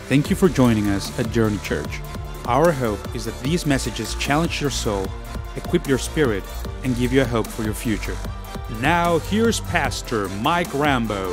Thank you for joining us at Journey Church. Our hope is that these messages challenge your soul, equip your spirit, and give you a hope for your future. Now, here's Pastor Mike Rambo.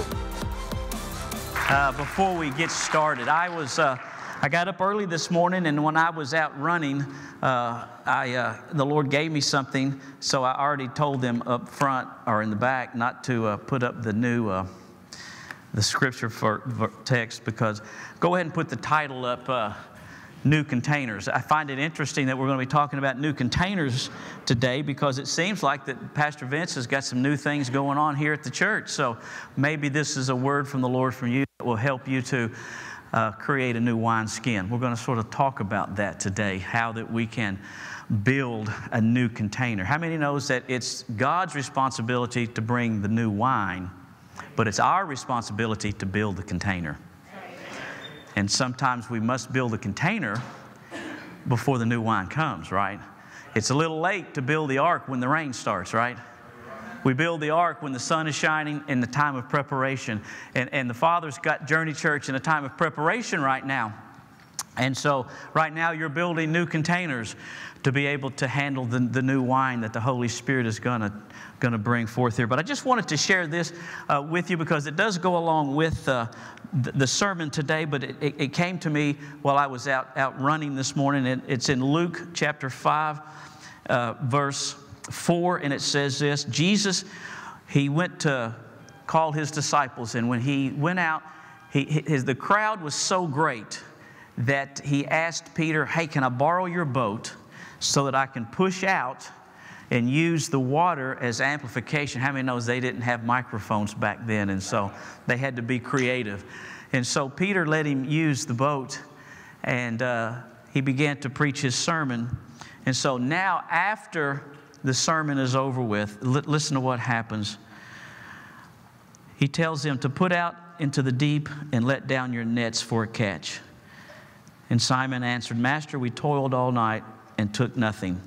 Before we get started, I got up early this morning, and when I was out running, the Lord gave me something, so I already told them up front or in the back not to put up the new the scripture for text, because go ahead and put the title up, New Containers. I find it interesting that we're going to be talking about new containers today, because it seems like that Pastor Vince has got some new things going on here at the church. So maybe this is a word from the Lord from you that will help you to create a new wineskin. We're going to sort of talk about that today, how that we can build a new container. How many knows that it's God's responsibility to bring the new wine, but it's our responsibility to build the container? And sometimes we must build a container before the new wine comes, right? It's a little late to build the ark when the rain starts, right? We build the ark when the sun is shining in the time of preparation. And the Father's got Journey Church in a time of preparation right now. And so right now you're building new containers to be able to handle the new wine that the Holy Spirit is going to bring forth here. But I just wanted to share this with you, because it does go along with the sermon today, but it came to me while I was out running this morning. It's in Luke chapter 5, verse 4, and it says this: Jesus, he went to call his disciples, and when he went out, the crowd was so great that he asked Peter, "Hey, can I borrow your boat so that I can push out and use the water as amplification?" How many knows they didn't have microphones back then, and so they had to be creative. And so Peter let him use the boat, and he began to preach his sermon. And so now, after the sermon is over with, listen to what happens. He tells them to put out into the deep and let down your nets for a catch. And Simon answered, "Master, we toiled all night and took nothing."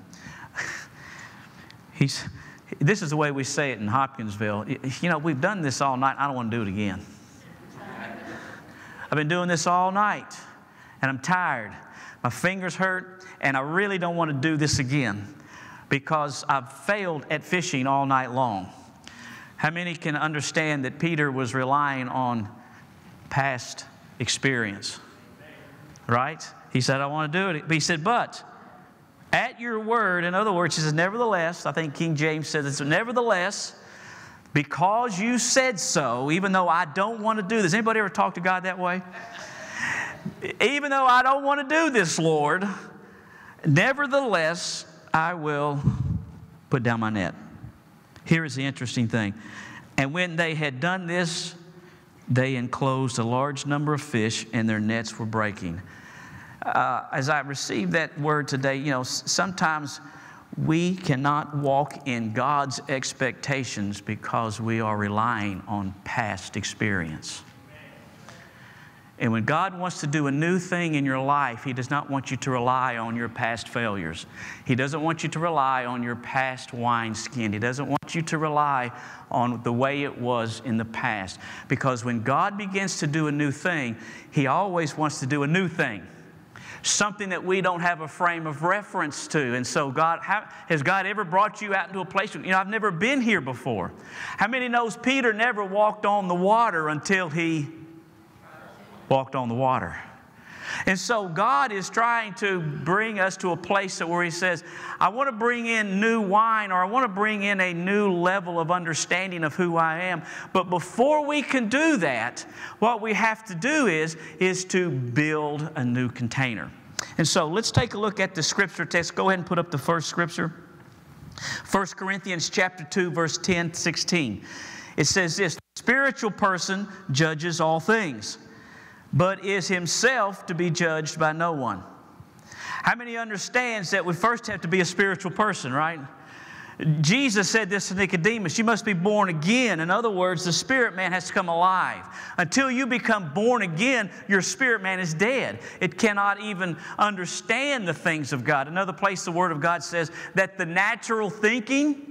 This is the way we say it in Hopkinsville. You know, we've done this all night. I don't want to do it again. I've been doing this all night, and I'm tired. My fingers hurt, and I really don't want to do this again, because I've failed at fishing all night long. How many can understand that Peter was relying on past experience? Right? He said, "I want to do it." But he said, "But at your word," in other words, he says, "Nevertheless," I think King James says it's "nevertheless, because you said so, even though I don't want to do this." Anybody ever talk to God that way? "Even though I don't want to do this, Lord, nevertheless, I will put down my net." Here is the interesting thing. "And when they had done this, they enclosed a large number of fish, and their nets were breaking." As I received that word today, you know, sometimes we cannot walk in God's expectations because we are relying on past experience. And when God wants to do a new thing in your life, He does not want you to rely on your past failures. He doesn't want you to rely on your past wineskin. He doesn't want you to rely on the way it was in the past. Because when God begins to do a new thing, He always wants to do a new thing. Something that we don't have a frame of reference to. And so has God ever brought you out into a place, you know, I've never been here before. How many knows Peter never walked on the water until he walked on the water? And so God is trying to bring us to a place where He says, "I want to bring in new wine, or I want to bring in a new level of understanding of who I am." But before we can do that, what we have to do is to build a new container. And so let's take a look at the scripture text. Go ahead and put up the first scripture. 1 Corinthians chapter 2, verse 10, 16. It says this: "The spiritual person judges all things, but is himself to be judged by no one." How many understands that we first have to be a spiritual person, right? Jesus said this to Nicodemus: "You must be born again." In other words, the spirit man has to come alive. Until you become born again, your spirit man is dead. It cannot even understand the things of God. Another place the Word of God says that the natural thinking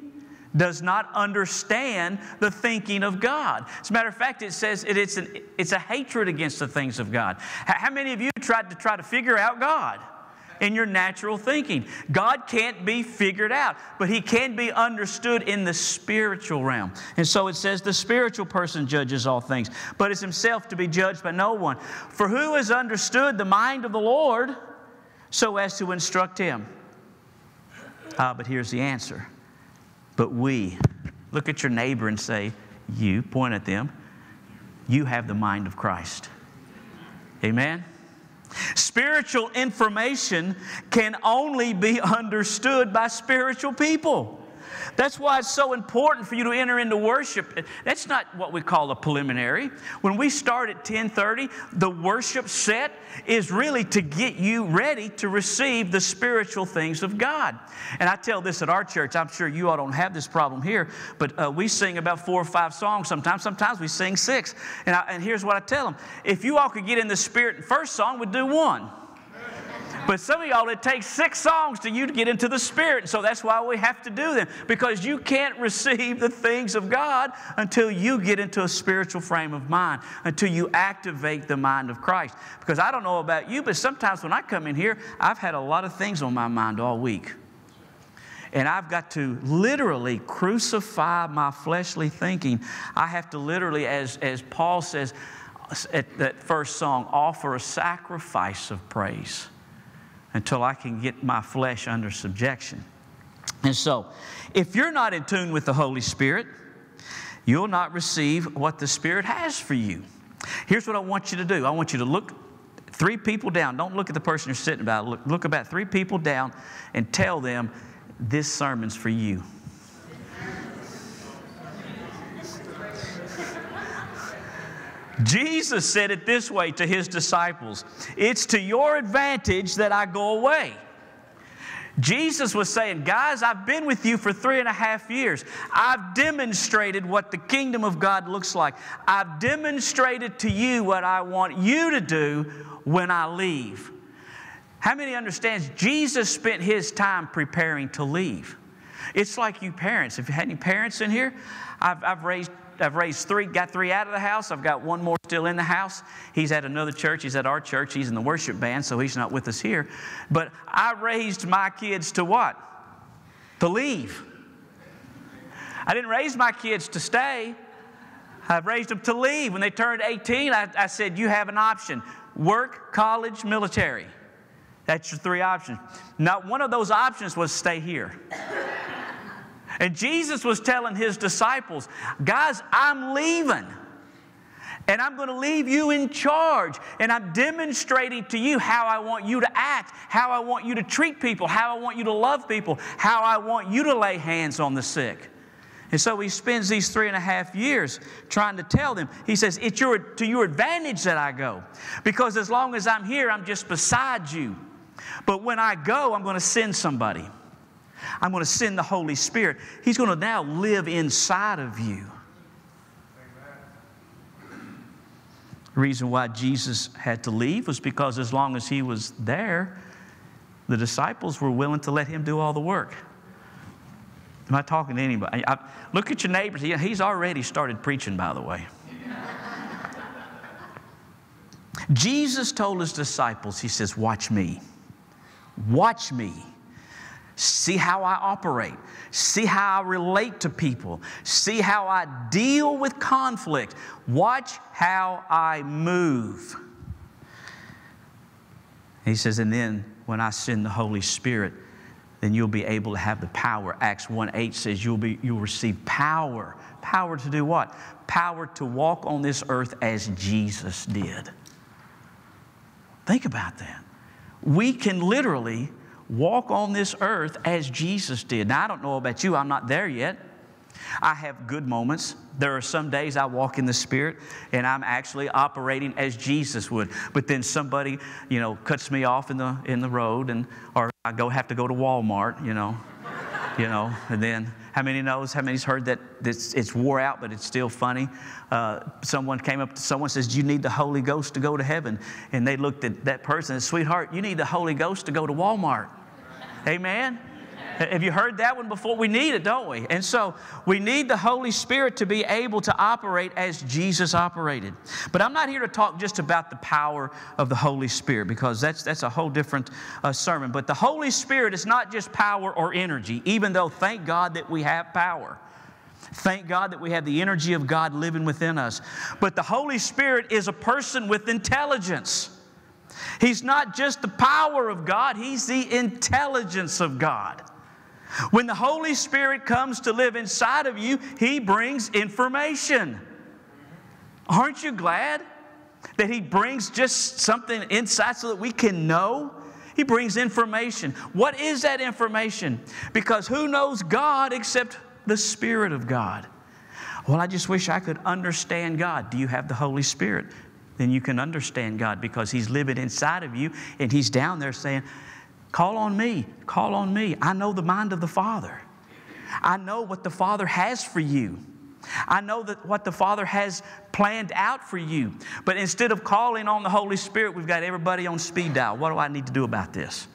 does not understand the thinking of God. As a matter of fact, it says it's a hatred against the things of God. How many of you tried to figure out God in your natural thinking? God can't be figured out, but He can be understood in the spiritual realm. And so it says the spiritual person judges all things, but is himself to be judged by no one. For who has understood the mind of the Lord so as to instruct him? But here's the answer. But we, look at your neighbor and say, you, point at them, you have the mind of Christ. Amen? Spiritual information can only be understood by spiritual people. That's why it's so important for you to enter into worship. That's not what we call a preliminary. When we start at 10:30, the worship set is really to get you ready to receive the spiritual things of God. And I tell this at our church. I'm sure you all don't have this problem here, but we sing about 4 or 5 songs sometimes. Sometimes we sing 6. And here's what I tell them. If you all could get in the spirit in the first song, we'd do 1. But some of y'all, it takes 6 songs to you to get into the Spirit. And so that's why we have to do them. Because you can't receive the things of God until you get into a spiritual frame of mind. Until you activate the mind of Christ. Because I don't know about you, but sometimes when I come in here, I've had a lot of things on my mind all week. And I've got to literally crucify my fleshly thinking. I have to literally, as Paul says at that first song, offer a sacrifice of praise until I can get my flesh under subjection. And so, if you're not in tune with the Holy Spirit, you'll not receive what the Spirit has for you. Here's what I want you to do. I want you to look 3 people down. Don't look at the person you're sitting about. Look about 3 people down and tell them, this sermon's for you. Jesus said it this way to His disciples. It's to your advantage that I go away. Jesus was saying, guys, I've been with you for 3.5 years. I've demonstrated what the kingdom of God looks like. I've demonstrated to you what I want you to do when I leave. How many understands Jesus spent His time preparing to leave? It's like you parents. If you had any parents in here, I've raised 3, got 3 out of the house. I've got 1 more still in the house. He's at another church. He's at our church. He's in the worship band, so he's not with us here. But I raised my kids to what? To leave. I didn't raise my kids to stay. I raised them to leave. When they turned 18, I said, you have an option. Work, college, military. That's your 3 options. Not one of those options was stay here. And Jesus was telling His disciples, guys, I'm leaving. And I'm going to leave you in charge. And I'm demonstrating to you how I want you to act, how I want you to treat people, how I want you to love people, how I want you to lay hands on the sick. And so He spends these 3.5 years trying to tell them. He says, it's to your advantage that I go. Because as long as I'm here, I'm just beside you. But when I go, I'm going to send somebody. I'm going to send the Holy Spirit. He's going to now live inside of you. The reason why Jesus had to leave was because as long as He was there, the disciples were willing to let Him do all the work. Am I talking to anybody? Look at your neighbors. He's already started preaching, by the way. Jesus told His disciples, He says, watch me. Watch me. See how I operate. See how I relate to people. See how I deal with conflict. Watch how I move. He says, and then when I send the Holy Spirit, then you'll be able to have the power. Acts 1:8 says you'll receive power. Power to do what? Power to walk on this earth as Jesus did. Think about that. We can literally walk on this earth as Jesus did. Now, I don't know about you. I'm not there yet. I have good moments. There are some days I walk in the Spirit and I'm actually operating as Jesus would. But then somebody, cuts me off in the road, or I have to go to Walmart, and then how many's heard that it's wore out, but it's still funny. Someone came up to someone, says, do you need the Holy Ghost to go to heaven? And they looked at that person and said, sweetheart, you need the Holy Ghost to go to Walmart. Amen? Have you heard that one before? We need it, don't we? And so we need the Holy Spirit to be able to operate as Jesus operated. But I'm not here to talk just about the power of the Holy Spirit, because that's a whole different sermon. But the Holy Spirit is not just power or energy, even though thank God that we have power. Thank God that we have the energy of God living within us. But the Holy Spirit is a person with intelligence. He's not just the power of God, He's the intelligence of God. When the Holy Spirit comes to live inside of you, He brings information. Aren't you glad that He brings just something inside so that we can know? He brings information. What is that information? Because who knows God except the Spirit of God? Well, I just wish I could understand God. Do you have the Holy Spirit? Then you can understand God, because He's living inside of you, and He's down there saying, call on me, call on me. I know the mind of the Father. I know what the Father has for you. I know that what the Father has planned out for you. But instead of calling on the Holy Spirit, we've got everybody on speed dial. What do I need to do about this?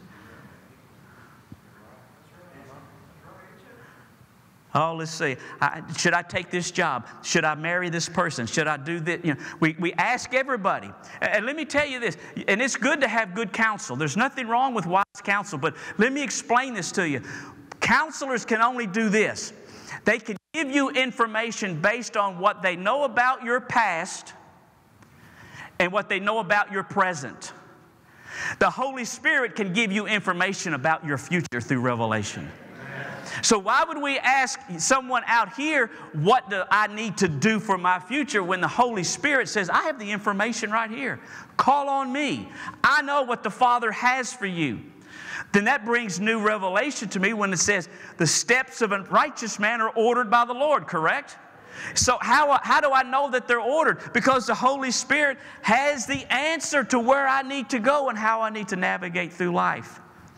Oh, let's see. Should I take this job? Should I marry this person? Should I do this? You know, we ask everybody. And let me tell you this, and it's good to have good counsel. There's nothing wrong with wise counsel, but let me explain this to you. Counselors can only do this. They can give you information based on what they know about your past and what they know about your present. The Holy Spirit can give you information about your future through revelation. So why would we ask someone out here, what do I need to do for my future, when the Holy Spirit says, I have the information right here. Call on me. I know what the Father has for you. Then that brings new revelation to me when it says, the steps of a righteous man are ordered by the Lord, correct? So how do I know that they're ordered? Because the Holy Spirit has the answer to where I need to go and how I need to navigate through life.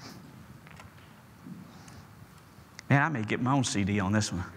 Man, I may get my own CD on this one.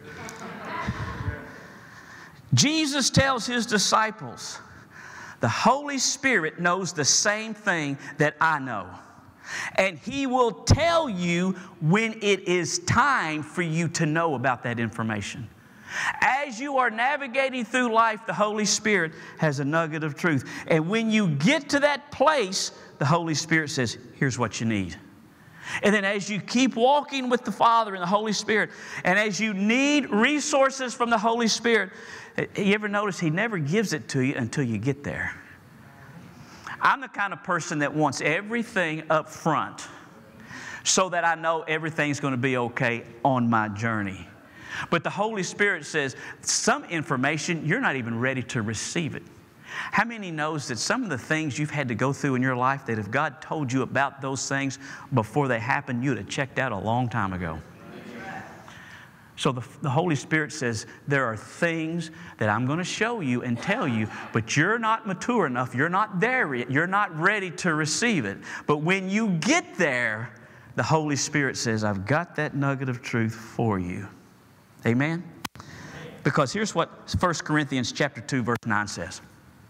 Jesus tells His disciples, the Holy Spirit knows the same thing that I know. And He will tell you when it is time for you to know about that information. As you are navigating through life, the Holy Spirit has a nugget of truth. And when you get to that place, the Holy Spirit says, here's what you need. And then as you keep walking with the Father and the Holy Spirit, and as you need resources from the Holy Spirit, you ever notice He never gives it to you until you get there? I'm the kind of person that wants everything up front so that I know everything's going to be okay on my journey. But the Holy Spirit says some information, you're not even ready to receive it. How many knows that some of the things you've had to go through in your life, that if God told you about those things before they happened, you'd have checked out a long time ago? So the Holy Spirit says, there are things that I'm going to show you and tell you, but you're not mature enough. You're not there yet. You're not ready to receive it. But when you get there, the Holy Spirit says, I've got that nugget of truth for you. Amen? Because here's what 1 Corinthians chapter 2, verse 9 says.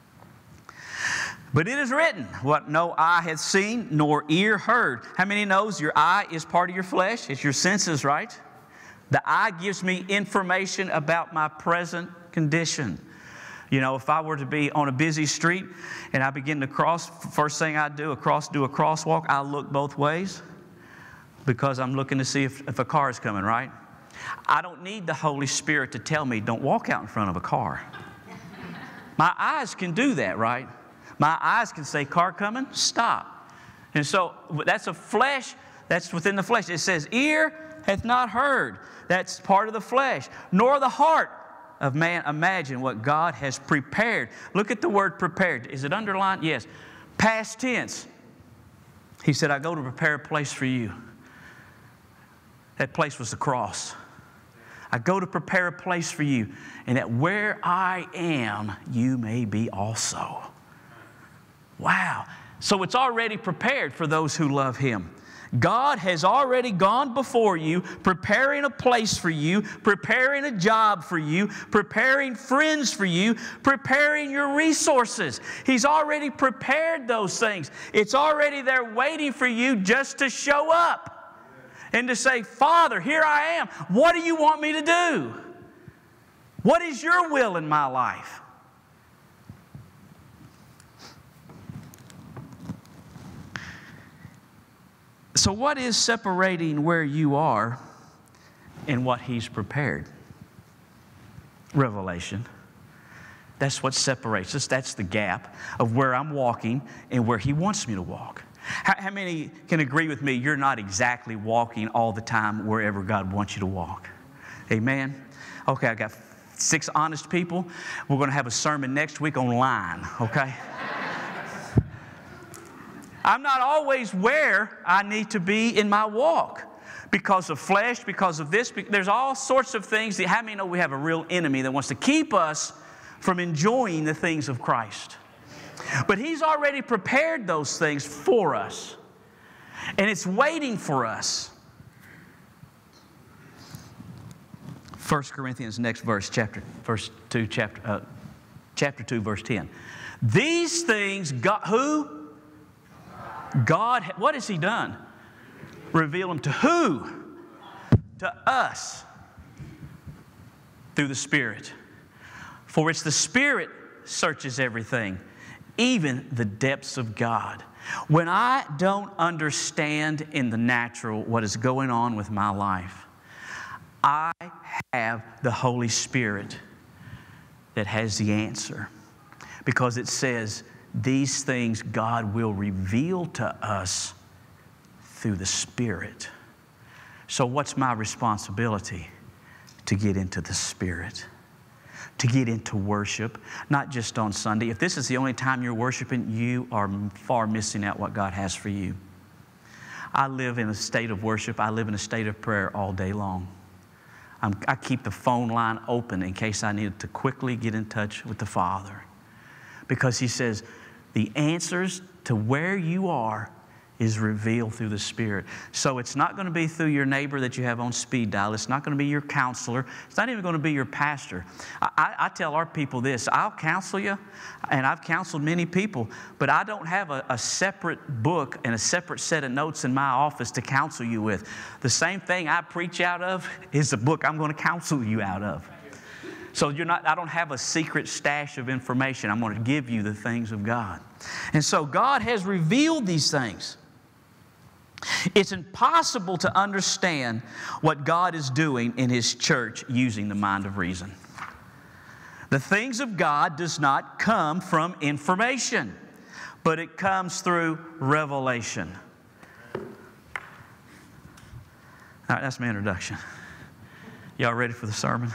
But it is written, what no eye hath seen, nor ear heard. How many knows your eye is part of your flesh? It's your senses, right? The eye gives me information about my present condition. You know, if I were to be on a busy street and I begin to cross, first thing I do a crosswalk, I look both ways because I'm looking to see if a car is coming, right? I don't need the Holy Spirit to tell me, don't walk out in front of a car. My eyes can do that, right? My eyes can say, car coming, stop. And so that's a flesh, that's within the flesh. It says, ear hath not heard. That's part of the flesh. Nor the heart of man imagine what God has prepared. Look at the word prepared. Is it underlined? Yes. Past tense. He said, I go to prepare a place for you. That place was the cross. I go to prepare a place for you, and that where I am, you may be also. Wow. So it's already prepared for those who love Him. God has already gone before you, preparing a place for you, preparing a job for you, preparing friends for you, preparing your resources. He's already prepared those things. It's already there waiting for you just to show up. And to say, Father, here I am. What do you want me to do? What is your will in my life? So what is separating where you are and what He's prepared? Revelation. That's what separates us. That's the gap of where I'm walking and where He wants me to walk. How many can agree with me you're not exactly walking all the time wherever God wants you to walk? Amen? Okay, I got 6 honest people. We're going to have a sermon next week on lying, okay? I'm not always where I need to be in my walk because of flesh, because of this. There's all sorts of things. How many know we have a real enemy that wants to keep us from enjoying the things of Christ? But He's already prepared those things for us. And it's waiting for us. 1 Corinthians, next verse, chapter 2, verse 10. These things, God, who? God, what has He done? Reveal them to who? To us. Through the Spirit. For it's the Spirit searches everything, even the depths of God. When I don't understand in the natural what is going on with my life, I have the Holy Spirit that has the answer. Because it says, these things God will reveal to us through the Spirit. So what's my responsibility? To get into the Spirit. To get into worship, not just on Sunday. If this is the only time you're worshiping, you are far missing out what God has for you. I live in a state of worship. I live in a state of prayer all day long. I keep the phone line open in case I need to quickly get in touch with the Father. Because He says, the answers to where you are is revealed through the Spirit. So it's not going to be through your neighbor that you have on speed dial. It's not going to be your counselor. It's not even going to be your pastor. I tell our people this, I'll counsel you, and I've counseled many people, but I don't have a separate book and a separate set of notes in my office to counsel you with. The same thing I preach out of is the book I'm going to counsel you out of. So I don't have a secret stash of information. I'm going to give you the things of God. And so God has revealed these things. It's impossible to understand what God is doing in His church using the mind of reason. The things of God does not come from information, but it comes through revelation. All right, that's my introduction. Y'all ready for the sermon?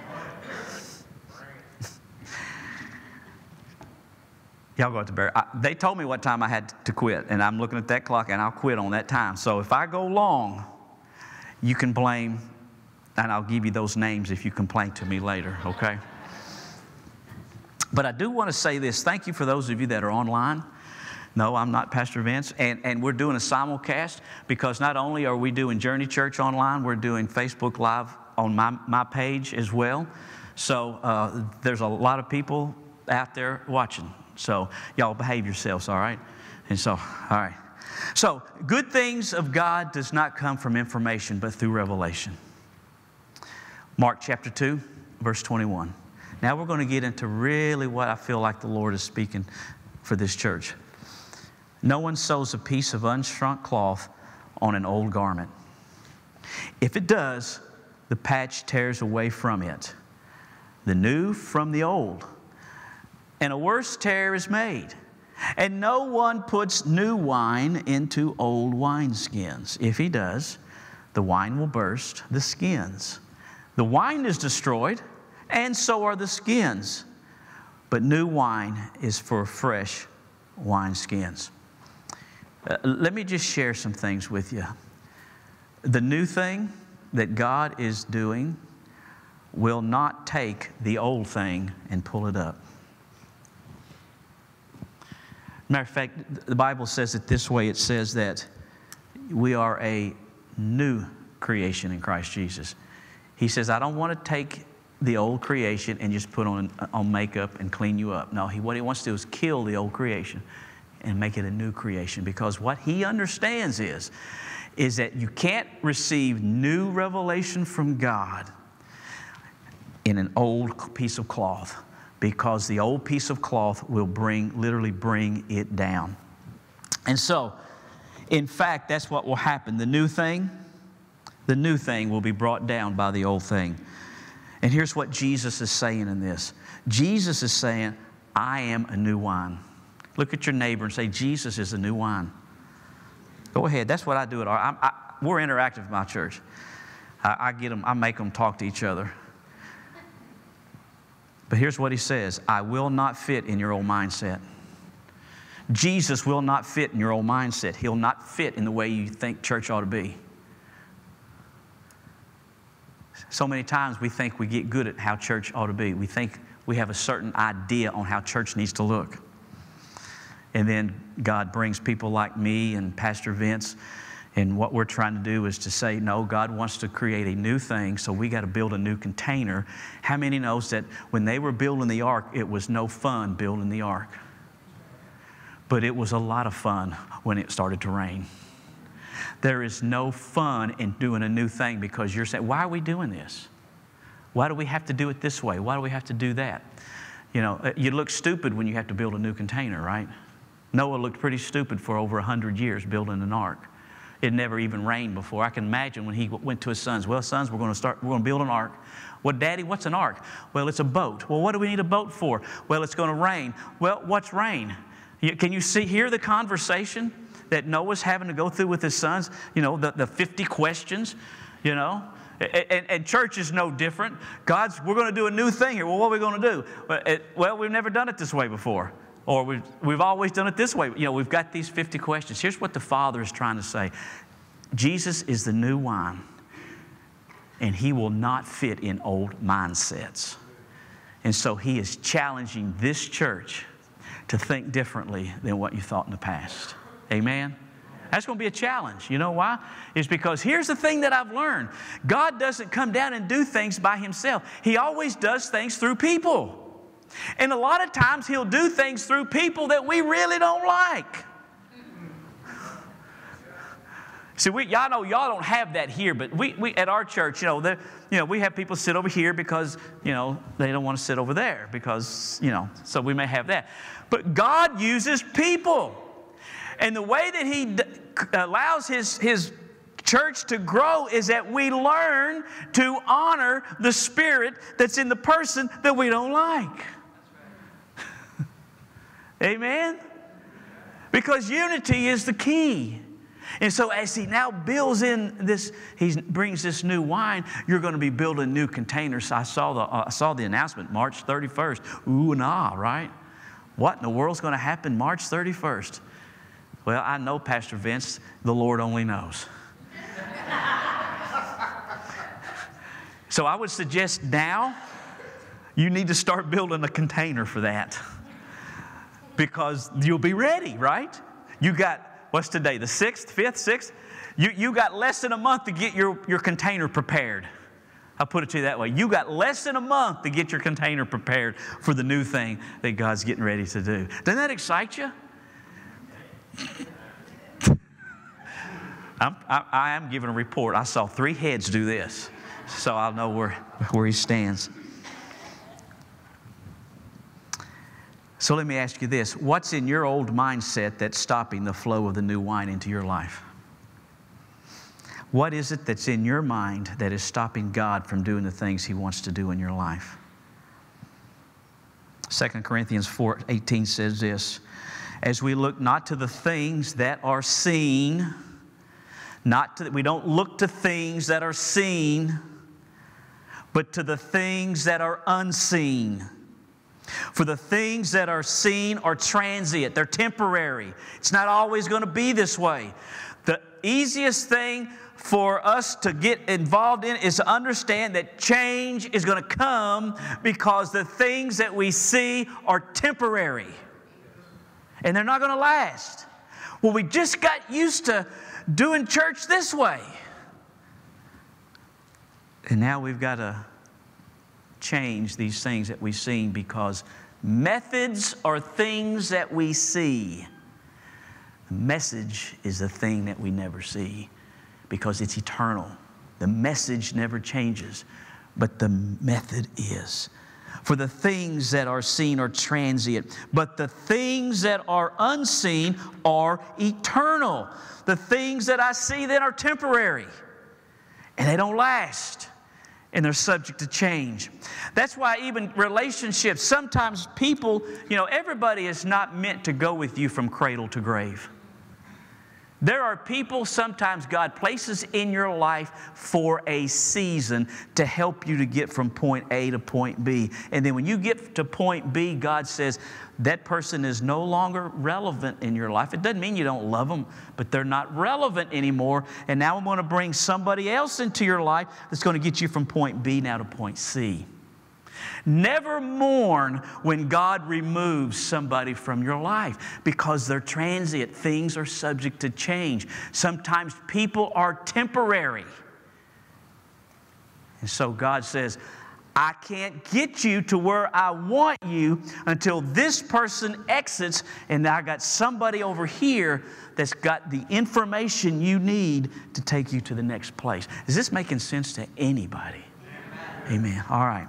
Y'all go out to bed. They told me what time I had to quit, and I'm looking at that clock, and I'll quit on that time. So if I go long, you can blame, and I'll give you those names if you complain to me later, okay? But I do want to say this. Thank you for those of you that are online. No, I'm not Pastor Vince. And we're doing a simulcast because not only are we doing Journey Church online, we're doing Facebook Live on my page as well. So there's a lot of people out there watching. So y'all behave yourselves, all right? And so, all right. So good things of God does not come from information, but through revelation. Mark chapter 2, verse 21. Now we're going to get into really what I feel like the Lord is speaking for this church. No one sews a piece of unshrunk cloth on an old garment. If it does, the patch tears away from it, the new from the old, and a worse tear is made. And no one puts new wine into old wineskins. If he does, the wine will burst the skins. The wine is destroyed, and so are the skins. But new wine is for fresh wineskins. Let me just share some things with you. The new thing that God is doing will not take the old thing and pull it up. Matter of fact, the Bible says it this way. It says that we are a new creation in Christ Jesus. He says, I don't want to take the old creation and just put on makeup and clean you up. No, what He wants to do is kill the old creation and make it a new creation. Because what He understands is is that you can't receive new revelation from God in an old piece of cloth, because the old piece of cloth will literally bring it down. And so, in fact, that's what will happen. The new thing will be brought down by the old thing. And here's what Jesus is saying in this. Jesus is saying, I am a new wine. Look at your neighbor and say, Jesus is a new wine. Go ahead. That's what I do at our. We're interactive in my church. I make them talk to each other. But here's what he says. I will not fit in your old mindset. Jesus will not fit in your old mindset. He'll not fit in the way you think church ought to be. So many times we think we get good at how church ought to be. We think we have a certain idea on how church needs to look. And then God brings people like me and Pastor Vince, and what we're trying to do is to say, no, God wants to create a new thing, so we got to build a new container. How many knows that when they were building the ark, it was no fun building the ark? But it was a lot of fun when it started to rain. There is no fun in doing a new thing, because you're saying, why are we doing this? Why do we have to do it this way? Why do we have to do that? You know, you look stupid when you have to build a new container, right? Noah looked pretty stupid for over 100 years building an ark. It never even rained before. I can imagine when he went to his sons, well, sons, we're going to build an ark. Well, Daddy, what's an ark? Well, it's a boat. Well, what do we need a boat for? Well, it's going to rain. Well, what's rain? Can you hear the conversation that Noah's having to go through with his sons? You know, the 50 questions, you know. And church is no different. We're going to do a new thing here. Well, what are we going to do? Well, we've never done it this way before. Or we've always done it this way. You know, we've got these 50 questions. Here's what the Father is trying to say. Jesus is the new wine, and He will not fit in old mindsets. And so He is challenging this church to think differently than what you thought in the past. Amen? That's going to be a challenge. You know why? It's because here's the thing that I've learned. God doesn't come down and do things by Himself. He always does things through people. And a lot of times He'll do things through people that we really don't like. See, y'all know y'all don't have that here, but we at our church, we have people sit over here because, they don't want to sit over there because, so we may have that. But God uses people. And the way that He allows His church to grow is that we learn to honor the spirit that's in the person that we don't like. Amen? Because unity is the key. And so as He now builds in this, He brings this new wine, you're going to be building new containers. So I saw the announcement, March 31st. Ooh and ah, right? What in the world's going to happen March 31st? Well, I know, Pastor Vince, the Lord only knows. So I would suggest now you need to start building a container for that. Because you'll be ready, right? You got, what's today, the 6th, 5th, 6th? You got less than a month to get your container prepared. I'll put it to you that way. You got less than a month to get your container prepared for the new thing that God's getting ready to do. Doesn't that excite you? I am giving a report. I saw 3 heads do this, so I'll know where he stands. So let me ask you this. What's in your old mindset that's stopping the flow of the new wine into your life? What is it that's in your mind that is stopping God from doing the things He wants to do in your life? 2 Corinthians 4:18 says this, as we look not to the things that are seen, we don't look to things that are seen, but to the things that are unseen. For the things that are seen are transient. They're temporary. It's not always going to be this way. The easiest thing for us to get involved in is to understand that change is going to come because the things that we see are temporary. And they're not going to last. Well, we just got used to doing church this way. And now we've got to change these things that we've seen, because methods are things that we see. The message is the thing that we never see. because it's eternal. The message never changes, but the method is. For the things that are seen are transient, but the things that are unseen are eternal. The things that I see then are temporary, and they don't last, and they're subject to change. That's why even relationships, sometimes people, everybody is not meant to go with you from cradle to grave. There are people sometimes God places in your life for a season to help you to get from point A to point B. And then when you get to point B, God says that person is no longer relevant in your life. It doesn't mean you don't love them, but they're not relevant anymore. And now I'm going to bring somebody else into your life that's going to get you from point B now to point C. Never mourn when God removes somebody from your life, because they're transient. Things are subject to change. Sometimes people are temporary. And so God says, I can't get you to where I want you until this person exits, and I got somebody over here that's got the information you need to take you to the next place. Is this making sense to anybody? Amen. All right.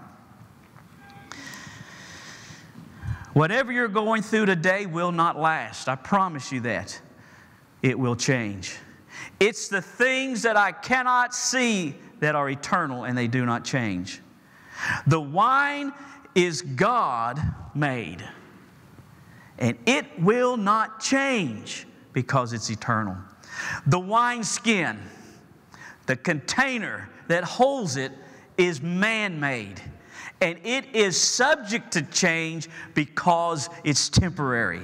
Whatever you're going through today will not last. I promise you that. It will change. It's the things that I cannot see that are eternal, and they do not change. The wine is God made, and it will not change because it's eternal. The wineskin, the container that holds it, is man-made. And it is subject to change because it's temporary.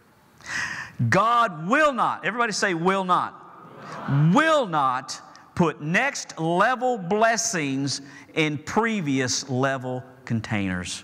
God will not, everybody say will not, will not put next level blessings in previous level containers.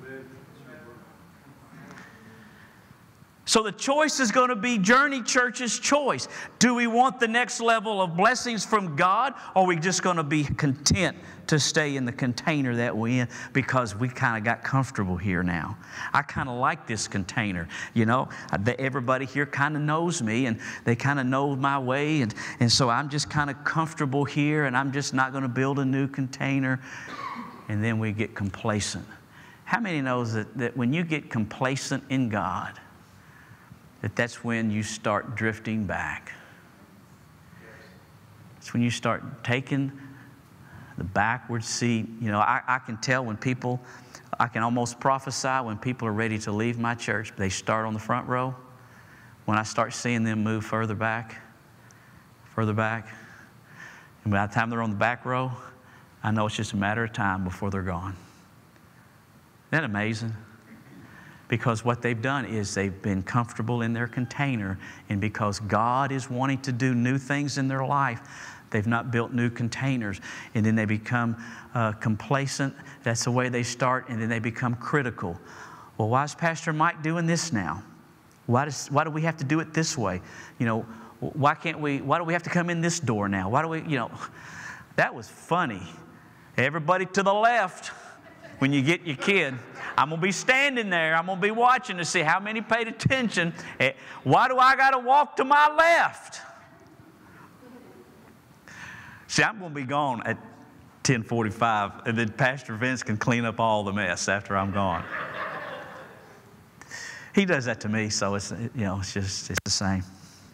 So the choice is going to be Journey Church's choice. Do we want the next level of blessings from God, or are we just going to be content to stay in the container that we're in because we kind of got comfortable here now? I kind of like this container. Everybody here kind of knows me, and they kind of know my way, and so I'm just kind of comfortable here, and I'm just not going to build a new container. And then we get complacent. How many knows that when you get complacent in God, that's when you start drifting back? It's when you start taking the backward seat. I can tell when people, I can almost prophesy when people are ready to leave my church, they start on the front row. When I start seeing them move further back, and by the time they're on the back row, I know it's just a matter of time before they're gone. Isn't that amazing? Because what they've done is they've been comfortable in their container, and because God is wanting to do new things in their life, they've not built new containers, and then they become complacent. That's the way they start, and then they become critical. Well, why is Pastor Mike doing this now? Why do we have to do it this way? Why do we have to come in this door now? That was funny. Everybody to the left. When you get your kid, I'm going to be standing there. I'm going to be watching to see how many paid attention. Why do I got to walk to my left? See, I'm going to be gone at 10:45, and then Pastor Vince can clean up all the mess after I'm gone. He does that to me, so it's the same.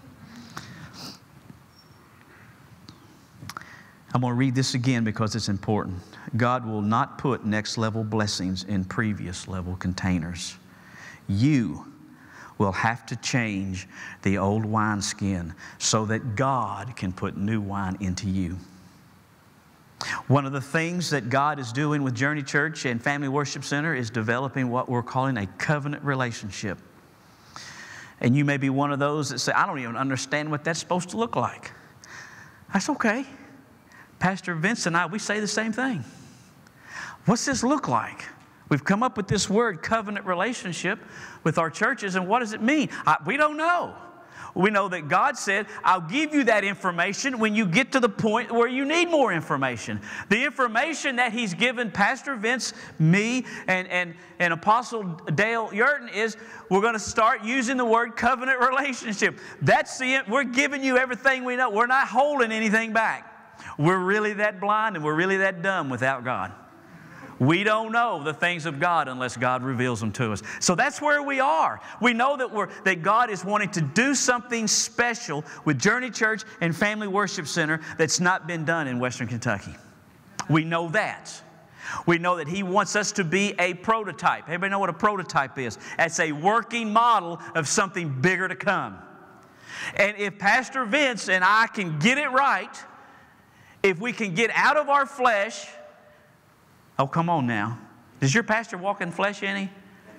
I'm going to read this again because it's important. God will not put next level blessings in previous level containers. You will have to change the old wineskin so that God can put new wine into you. One of the things that God is doing with Journey Church and Family Worship Center is developing what we're calling a covenant relationship. And you may be one of those that say, I don't even understand what that's supposed to look like. That's okay. Pastor Vince and I, we say the same thing. What's this look like? We've come up with this word, covenant relationship, with our churches, and what does it mean? We don't know. We know that God said, I'll give you that information when you get to the point where you need more information. The information that He's given Pastor Vince, me, and Apostle Dale Yurton is we're going to start using the word covenant relationship. We're giving you everything we know. We're not holding anything back. We're really that blind and we're really that dumb without God. We don't know the things of God unless God reveals them to us. So that's where we are. We know that God is wanting to do something special with Journey Church and Family Worship Center that's not been done in Western Kentucky. We know that. We know that He wants us to be a prototype. Everybody know what a prototype is? That's a working model of something bigger to come. And if Pastor Vince and I can get it right, if we can get out of our flesh. Oh, come on now. Does your pastor walk in flesh any?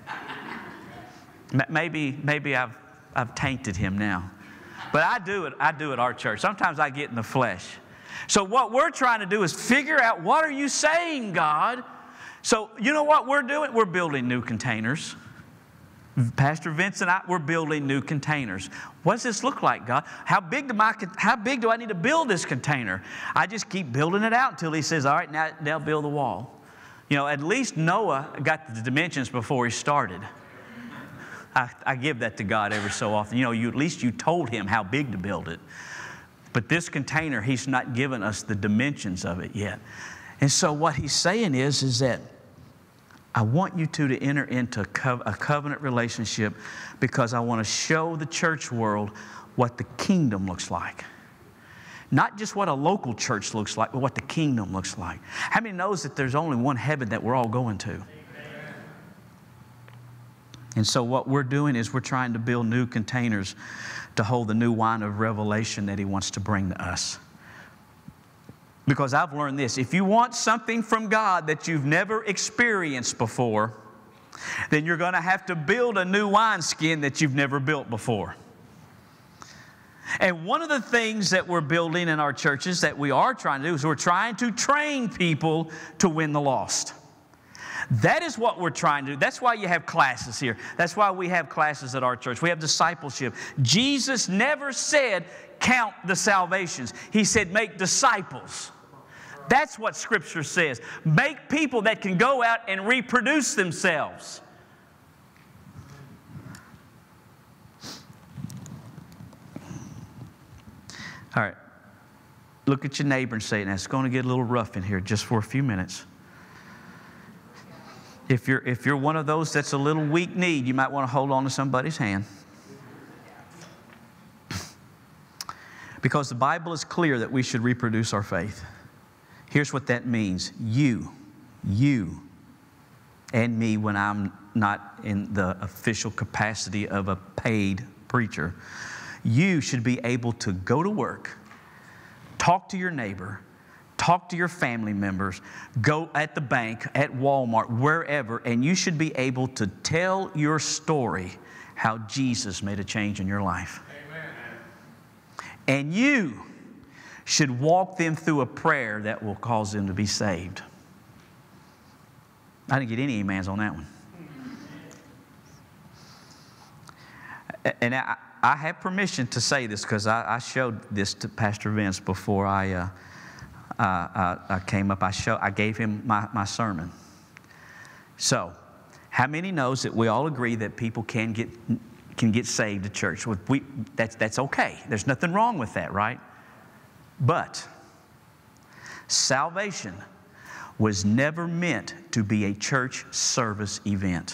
Maybe I've tainted him now. But I do at our church. Sometimes I get in the flesh. So what we're trying to do is figure out, what are you saying, God? So you know what we're doing? We're building new containers. Pastor Vince and I, we're building new containers. What does this look like, God? How big do I need to build this container? I just keep building it out until He says, all right, now build the wall. You know, at least Noah got the dimensions before he started. I give that to God every so often. You know, at least you told Him how big to build it. But this container, He's not given us the dimensions of it yet. And so what He's saying is that I want you to enter into a covenant relationship because I want to show the church world what the kingdom looks like. Not just what a local church looks like, but what the kingdom looks like. How many knows that there's only one heaven that we're all going to? Amen. And so what we're doing is we're trying to build new containers to hold the new wine of revelation that He wants to bring to us. Because I've learned this. If you want something from God that you've never experienced before, then you're going to have to build a new wineskin that you've never built before. And one of the things that we're building in our churches that we are trying to do is we're trying to train people to win the lost. That is what we're trying to do. That's why you have classes here. That's why we have classes at our church. We have discipleship. Jesus never said, count the salvations. He said, make disciples. That's what Scripture says. Make people that can go out and reproduce themselves. All right, look at your neighbor and say, now it's going to get a little rough in here just for a few minutes. If you're one of those that's a little weak-kneed, you might want to hold on to somebody's hand. Because the Bible is clear that we should reproduce our faith. Here's what that means. You and me, when I'm not in the official capacity of a paid preacher, you should be able to go to work, talk to your neighbor, talk to your family members, go at the bank, at Walmart, wherever, and you should be able to tell your story how Jesus made a change in your life. Amen. And you should walk them through a prayer that will cause them to be saved. I didn't get any amens on that one. And I have permission to say this because I showed this to Pastor Vince before I came up. I gave him my sermon. So, how many knows that we all agree that people can get saved at church? That's okay. There's nothing wrong with that, right? But salvation was never meant to be a church service event.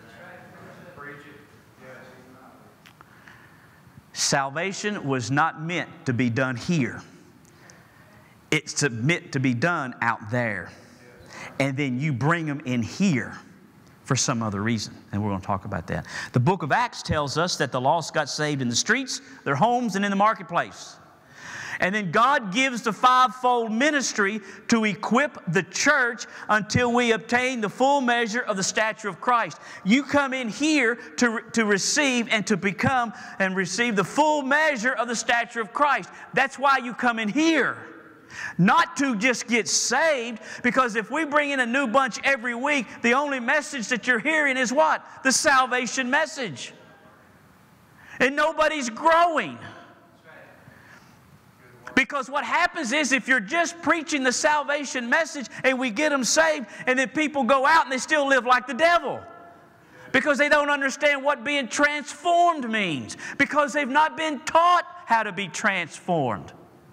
Salvation was not meant to be done here. It's meant to be done out there. And then you bring them in here for some other reason. And we're going to talk about that. The book of Acts tells us that the lost got saved in the streets, their homes, and in the marketplace. And then God gives the fivefold ministry to equip the church until we obtain the full measure of the stature of Christ. You come in here to receive and to become and receive the full measure of the stature of Christ. That's why you come in here. Not to just get saved, because if we bring in a new bunch every week, the only message that you're hearing is what? The salvation message. And nobody's growing. Because what happens is if you're just preaching the salvation message and we get them saved, and then people go out and they still live like the devil. Because they don't understand what being transformed means. Because they've not been taught how to be transformed.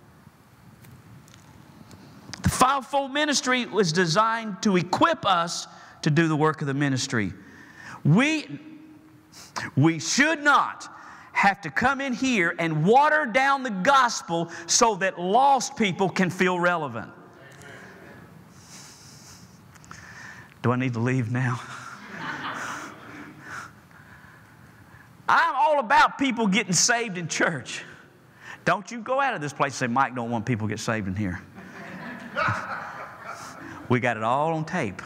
The fivefold ministry was designed to equip us to do the work of the ministry. We should not have to come in here and water down the gospel so that lost people can feel relevant. Do I need to leave now? I'm all about people getting saved in church. Don't you go out of this place and say, Mike don't want people to get saved in here. We got it all on tape.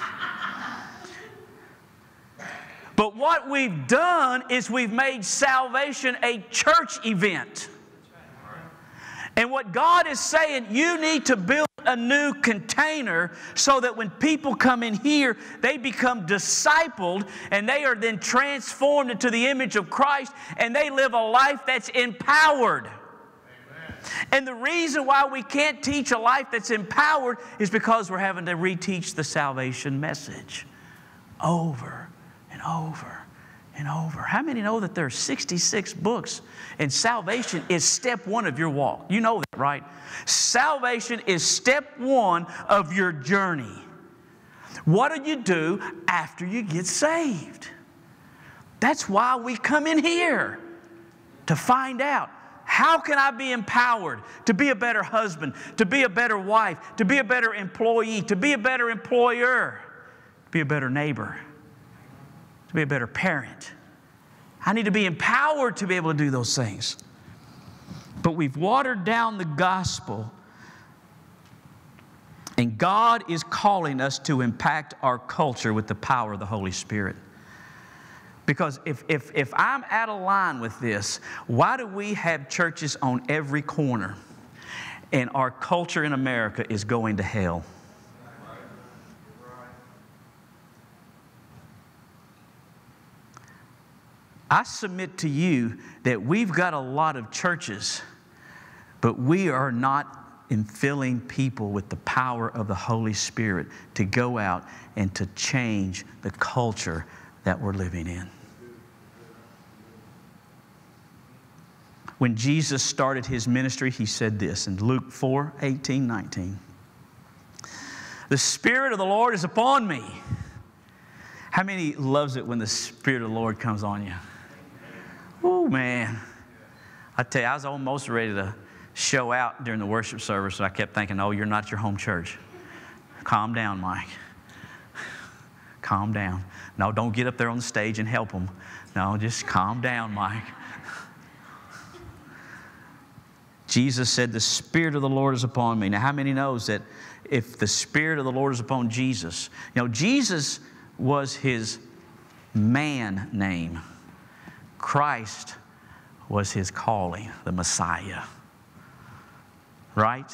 But what we've done is we've made salvation a church event. And what God is saying, you need to build a new container so that when people come in here, they become discipled and they are then transformed into the image of Christ and they live a life that's empowered. Amen. And the reason why we can't teach a life that's empowered is because we're having to reteach the salvation message over and over and over. How many know that there are 66 books and salvation is step one of your walk? You know that, right? Salvation is step one of your journey. What do you do after you get saved? That's why we come in here, to find out, how can I be empowered to be a better husband, to be a better wife, to be a better employee, to be a better employer, to be a better neighbor, to be a better parent. I need to be empowered to be able to do those things. But we've watered down the gospel, and God is calling us to impact our culture with the power of the Holy Spirit. Because if I'm out of line with this, why do we have churches on every corner and our culture in America is going to hell? I submit to you that we've got a lot of churches, but we are not infilling people with the power of the Holy Spirit to go out and to change the culture that we're living in. When Jesus started His ministry, He said this in Luke 4:18-19. The Spirit of the Lord is upon me. How many loves it when the Spirit of the Lord comes on you? Oh, man. I tell you, I was almost ready to show out during the worship service, and I kept thinking, oh, you're not your home church. Calm down, Mike. Calm down. No, don't get up there on the stage and help them. No, just calm down, Mike. Jesus said, the Spirit of the Lord is upon me. Now, how many knows that if the Spirit of the Lord is upon Jesus, Jesus was His man name. Christ was His calling, the Messiah. Right?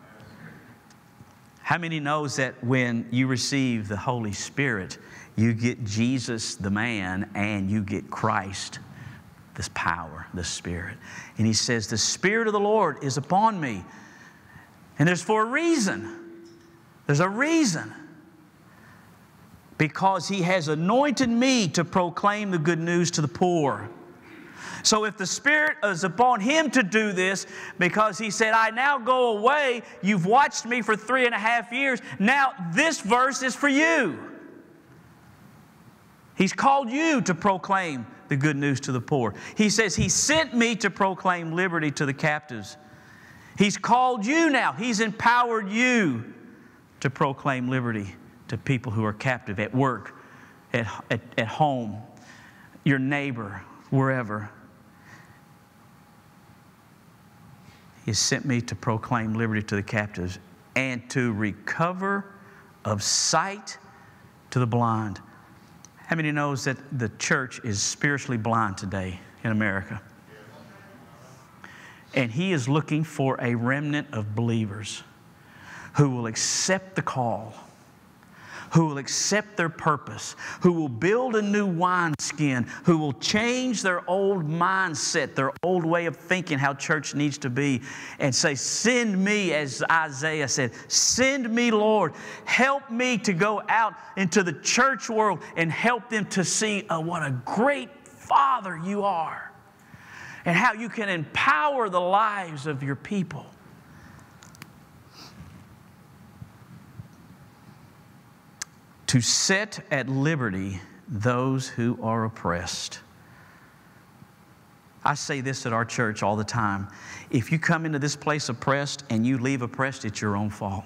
How many knows that when you receive the Holy Spirit, you get Jesus the man and you get Christ, this power, the Spirit. And He says, the Spirit of the Lord is upon me. And there's for a reason. There's a reason. Because He has anointed me to proclaim the good news to the poor. So if the Spirit is upon Him to do this, because He said, I now go away, you've watched me for 3.5 years, now this verse is for you. He's called you to proclaim the good news to the poor. He says, He sent me to proclaim liberty to the captives. He's called you now. He's empowered you to proclaim liberty to people who are captive at work, at home, your neighbor, wherever. He sent me to proclaim liberty to the captives and to recover of sight to the blind. How many knows that the church is spiritually blind today in America? And He is looking for a remnant of believers who will accept the call, who will accept their purpose, who will build a new wineskin, who will change their old mindset, their old way of thinking how church needs to be, and say, send me, as Isaiah said, send me, Lord. Help me to go out into the church world and help them to see what a great Father you are, and how you can empower the lives of your people. To set at liberty those who are oppressed. I say this at our church all the time. If you come into this place oppressed and you leave oppressed, it's your own fault.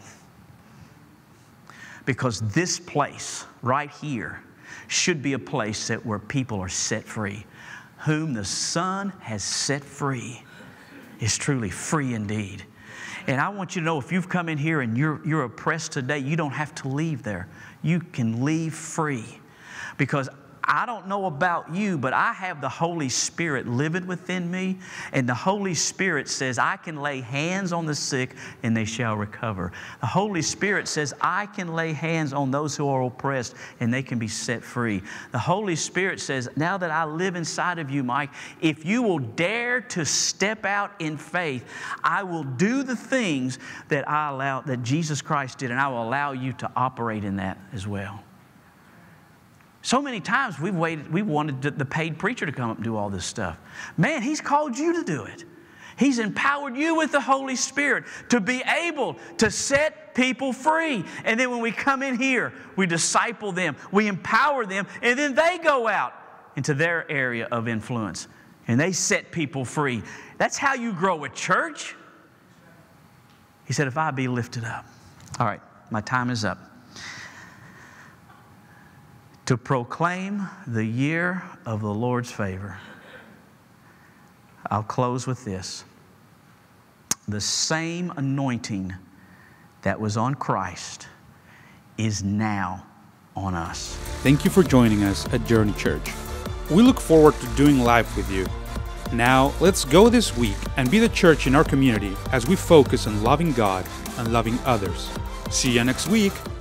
Because this place right here should be a place where people are set free. Whom the Son has set free is truly free indeed. And I want you to know, if you've come in here and you're oppressed today, you don't have to leave there. You can leave free. Because I don't know about you, but I have the Holy Spirit living within me. And the Holy Spirit says, I can lay hands on the sick and they shall recover. The Holy Spirit says, I can lay hands on those who are oppressed and they can be set free. The Holy Spirit says, now that I live inside of you, Mike, if you will dare to step out in faith, I will do the things that Jesus Christ did, and I will allow you to operate in that as well. So many times we wanted the paid preacher to come up and do all this stuff. Man, He's called you to do it. He's empowered you with the Holy Spirit to be able to set people free. And then when we come in here, we disciple them, we empower them, and then they go out into their area of influence and they set people free. That's how you grow a church. He said, if I be lifted up. All right, my time is up. To proclaim the year of the Lord's favor. I'll close with this. The same anointing that was on Christ is now on us. Thank you for joining us at Journey Church. We look forward to doing life with you. Now, let's go this week and be the church in our community as we focus on loving God and loving others. See you next week.